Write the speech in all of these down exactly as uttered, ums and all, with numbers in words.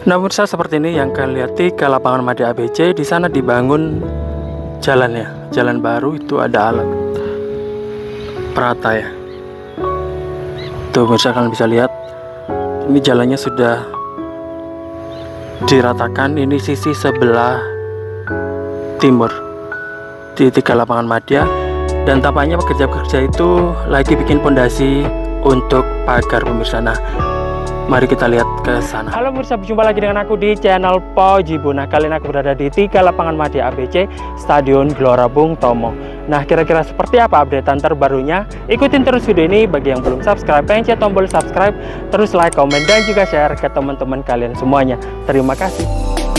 Nah, pemirsa, seperti ini yang kalian lihat di ke lapangan Madya A B C. Di sana dibangun jalan ya, jalan baru. Itu ada alat perata ya. Tuh pemirsa, kalian bisa lihat ini jalannya sudah diratakan. Ini sisi sebelah timur di tiga lapangan Madya, dan tampaknya pekerja-pekerja itu lagi bikin pondasi untuk pagar pemirsa. Nah, mari kita lihat ke sana. Halo pemirsa, berjumpa lagi dengan aku di channel Pojibo. Nah, kali ini aku berada di tiga lapangan Madya A B C, Stadion Gelora Bung Tomo. Nah, kira-kira seperti apa updatean terbarunya? Ikutin terus video ini. Bagi yang belum subscribe, pencet tombol subscribe, terus like, komen, dan juga share ke teman-teman kalian semuanya. Terima kasih.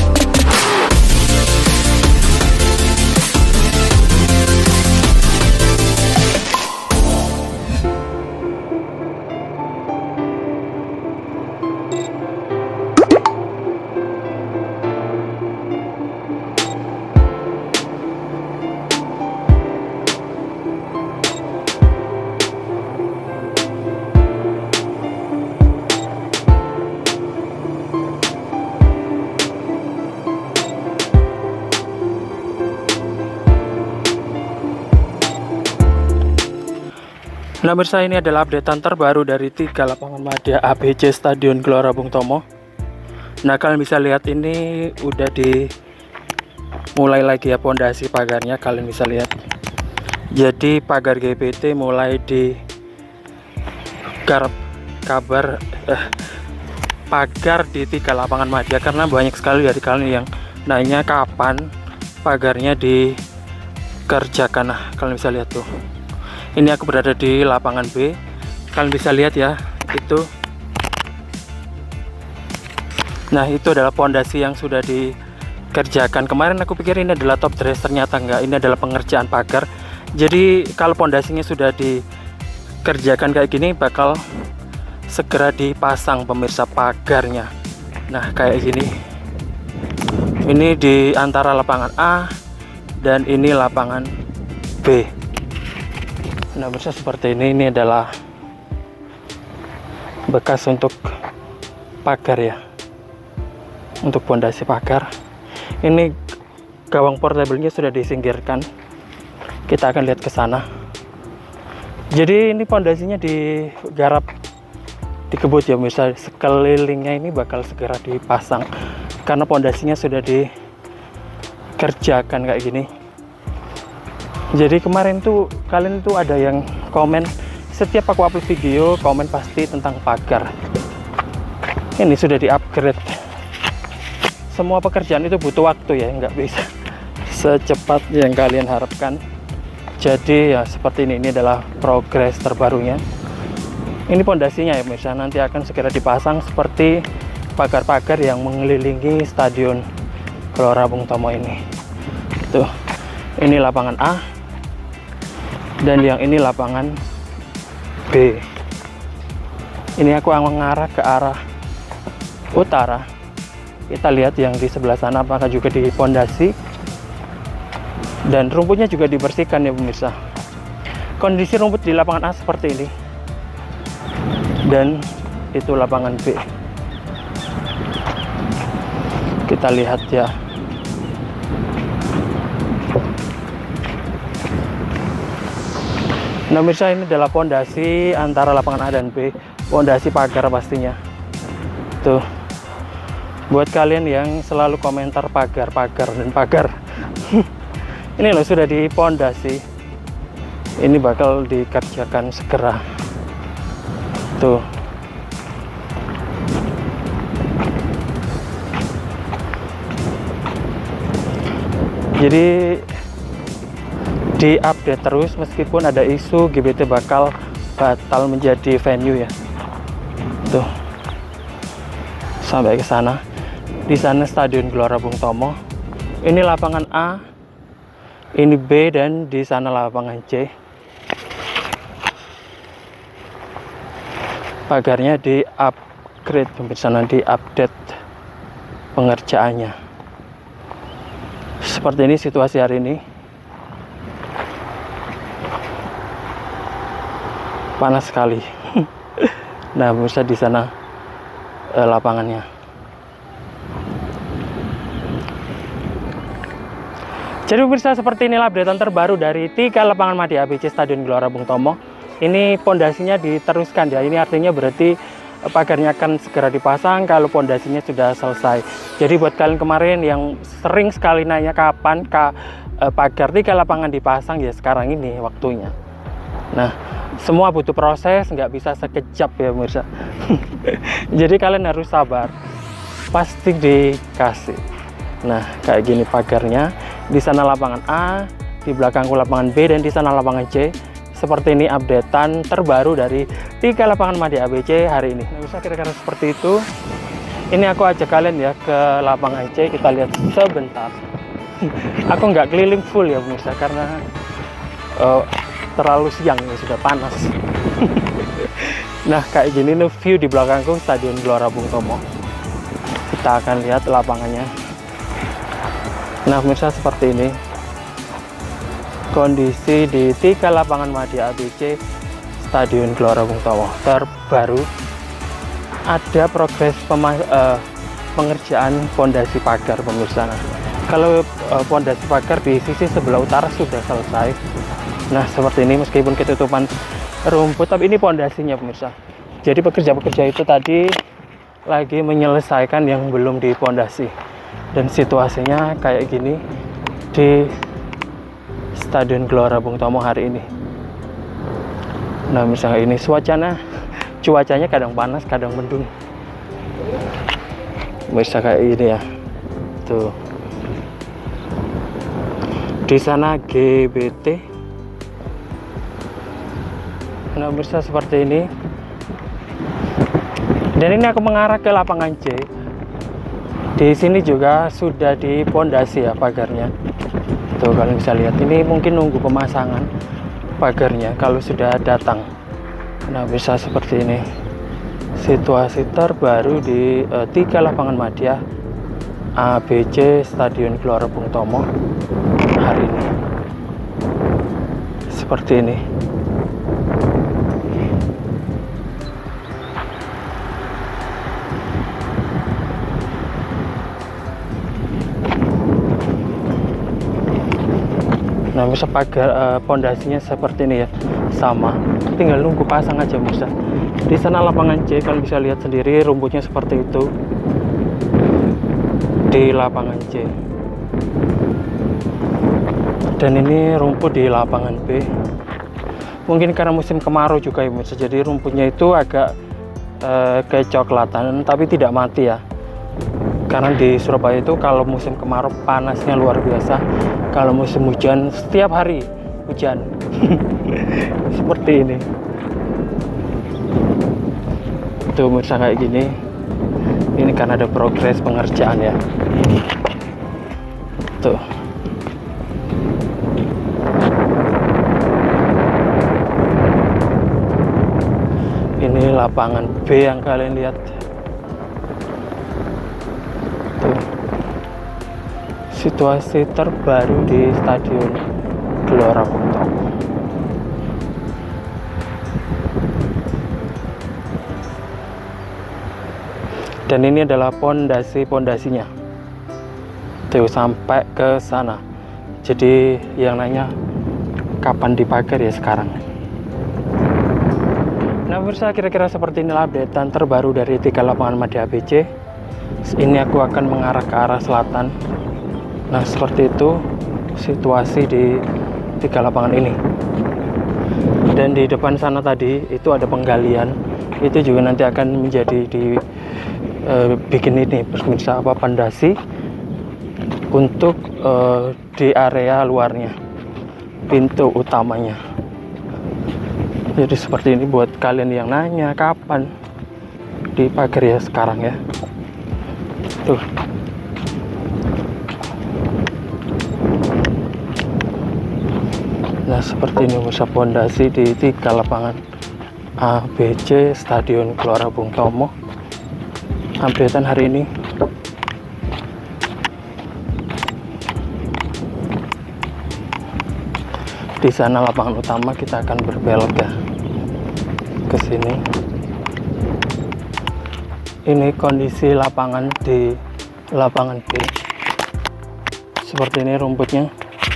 Nah pemirsa, ini adalah updatean terbaru dari tiga lapangan Madya A B C Stadion Gelora Bung Tomo. Nah, kalian bisa lihat ini udah di mulai lagi ya pondasi pagarnya. Kalian bisa lihat, jadi pagar G B T mulai di garap kabar eh, pagar di tiga lapangan Madya, karena banyak sekali dari kalian yang nanya kapan pagarnya dikerjakan. Nah, kalian bisa lihat tuh, ini aku berada di lapangan B. Kalian bisa lihat ya, itu. Nah, itu adalah pondasi yang sudah dikerjakan. Kemarin aku pikir ini adalah top dress, ternyata enggak. Ini adalah pengerjaan pagar. Jadi kalau pondasinya sudah dikerjakan kayak gini, bakal segera dipasang pemirsa pagarnya. Nah, kayak gini. Ini di antara lapangan A dan ini lapangan B. Nah pemirsa, seperti ini. Ini adalah bekas untuk pagar ya, untuk pondasi pagar. Ini gawang portable-nya sudah disingkirkan. Kita akan lihat ke sana. Jadi ini pondasinya digarap, dikebut ya pemirsa. Sekelilingnya ini bakal segera dipasang karena pondasinya sudah dikerjakan kayak gini. Jadi kemarin tuh kalian tuh ada yang komen, setiap aku upload video komen pasti tentang pagar. Ini sudah di-upgrade. Semua pekerjaan itu butuh waktu ya, nggak bisa secepat yang kalian harapkan. Jadi ya seperti ini. Ini adalah progres terbarunya. Ini pondasinya ya pemirsa, nanti akan segera dipasang seperti pagar-pagar yang mengelilingi Stadion Gelora Bung Tomo ini. Tuh, ini lapangan A. Dan yang ini lapangan B. Ini aku mengarah ke arah utara. Kita lihat yang di sebelah sana apakah juga di pondasi. Dan rumputnya juga dibersihkan ya pemirsa. Kondisi rumput di lapangan A seperti ini. Dan itu lapangan B. Kita lihat ya. Nah pemirsa, ini adalah pondasi antara lapangan A dan B, pondasi pagar pastinya. Tuh, buat kalian yang selalu komentar pagar, pagar dan pagar, ini loh sudah dipondasi. Ini bakal dikerjakan segera. Tuh. Jadi di-update terus meskipun ada isu G B T bakal batal menjadi venue ya. Tuh. Sampai ke sana. Di sana Stadion Gelora Bung Tomo. Ini lapangan A, ini B, dan di sana lapangan C. Pagarnya di-upgrade pemirsa, nanti update pengerjaannya. Seperti ini situasi hari ini. Panas sekali. Nah, pemirsa, di sana eh, lapangannya. Jadi pemirsa, seperti inilah updatean terbaru dari tiga lapangan Madya A B C Stadion Gelora Bung Tomo. Ini pondasinya diteruskan ya. Ini artinya berarti pagarnya akan segera dipasang kalau pondasinya sudah selesai. Jadi buat kalian kemarin yang sering sekali nanya kapan ka, eh, pagar tiga lapangan dipasang, ya sekarang ini waktunya. Nah, semua butuh proses, nggak bisa sekejap ya pemirsa. Jadi kalian harus sabar, pasti dikasih. Nah, kayak gini pagarnya. Di sana lapangan A, di belakangku lapangan B, dan di sana lapangan C. Seperti ini updatean terbaru dari tiga lapangan Madya A B C hari ini. Nah, bisa kira-kira seperti itu. Ini aku ajak kalian ya ke lapangan C, kita lihat sebentar. Aku nggak keliling full ya pemirsa, karena uh, terlalu siang ya, sudah panas. Nah, kayak gini nih view di belakangku Stadion Gelora Bung Tomo. Kita akan lihat lapangannya. Nah pemirsa, seperti ini kondisi di tiga lapangan Madya A B C Stadion Gelora Bung Tomo terbaru. Ada progres uh, pengerjaan pondasi pagar pemirsa. Nah, kalau uh, pondasi pagar di sisi sebelah utara sudah selesai. Nah seperti ini, meskipun ketutupan rumput, tapi ini pondasinya pemirsa. Jadi pekerja-pekerja itu tadi lagi menyelesaikan yang belum dipondasi. Dan situasinya kayak gini di Stadion Gelora Bung Tomo hari ini. Nah misalnya ini suasana, cuacanya kadang panas kadang mendung. Bisa kayak gini ya. Tuh. Di sana G B T. Nah bisa seperti ini. Dan ini aku mengarah ke lapangan C. Di sini juga sudah dipondasi ya pagarnya. Tuh kalian bisa lihat, ini mungkin nunggu pemasangan pagarnya kalau sudah datang. Nah bisa seperti ini situasi terbaru di uh, tiga lapangan Madya A B C Stadion Gelora Bung Tomo hari ini. Seperti ini. Nah bisa pagar uh, pondasinya seperti ini ya, sama, tinggal nunggu pasang aja bisa. Di sana lapangan C kalian bisa lihat sendiri rumputnya seperti itu di lapangan C. Dan ini rumput di lapangan B. Mungkin karena musim kemarau juga ya bisa, jadi rumputnya itu agak uh, kecoklatan tapi tidak mati ya. Karena di Surabaya itu kalau musim kemarau panasnya luar biasa. Kalau musim hujan setiap hari hujan. Seperti ini. Tuh mirsa kayak gini. Ini karena ada progres pengerjaan ya. Tuh. Ini lapangan B yang kalian lihat. Situasi terbaru di Stadion Gelora Bung Tomo. Dan ini adalah pondasi-pondasinya. Tuh sampai ke sana. Jadi yang nanya kapan dipagar ya sekarang. Nah pemirsa, kira-kira seperti inilah updatean terbaru dari tiga lapangan Madya A B C. Ini aku akan mengarah ke arah selatan. Nah seperti itu situasi di tiga lapangan ini. Dan di depan sana tadi itu ada penggalian, itu juga nanti akan menjadi di e, bikin ini pemirsa apa pondasi untuk e, di area luarnya, pintu utamanya. Jadi seperti ini buat kalian yang nanya kapan dipagar ya sekarang ya. Tuh. Nah seperti ini bisa pondasi di tiga lapangan A B C Stadion Gelora Bung Tomo. Updatean hari ini. Di sana lapangan utama, kita akan berbelok ya ke sini. Ini kondisi lapangan di lapangan B. Seperti ini rumputnya.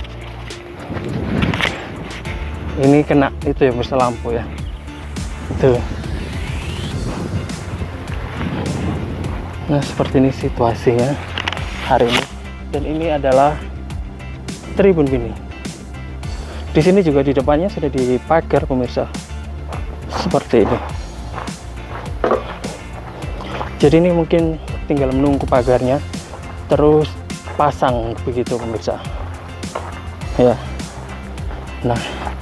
Ini kena itu ya pemirsa, lampu ya. Tuh. Nah, seperti ini situasinya hari ini. Dan ini adalah Tribun Mini. Di sini juga di depannya sudah dipagar pemirsa. Seperti ini. Jadi ini mungkin tinggal menunggu pagarnya terus pasang begitu pemirsa. Ya. Nah.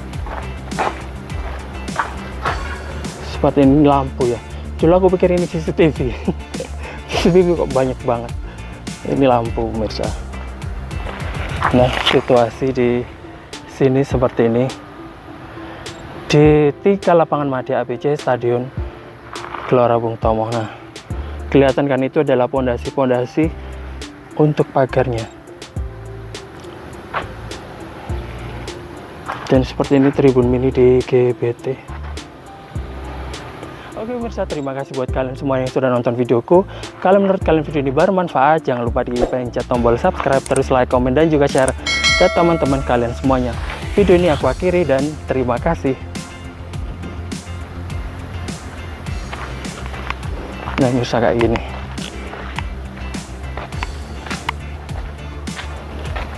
Seperti ini lampu ya. Dulu aku pikir ini C C T V. C C T V kok banyak banget. Ini lampu pemirsa. Nah, situasi di sini seperti ini. Di tiga lapangan Madya A B C Stadion Gelora Bung Tomo. Nah, kelihatan kan itu adalah pondasi-pondasi untuk pagarnya. Dan seperti ini Tribun Mini di G B T. Oke pemirsa, terima kasih buat kalian semua yang sudah nonton videoku. Kalau menurut kalian video ini bermanfaat, jangan lupa dipencet tombol subscribe, terus like, komen, dan juga share ke teman-teman kalian semuanya. Video ini aku akhiri dan terima kasih. Nah, pemirsa kayak gini.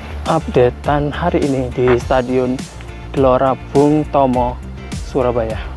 Updatean hari ini di Stadion Gelora Bung Tomo, Surabaya.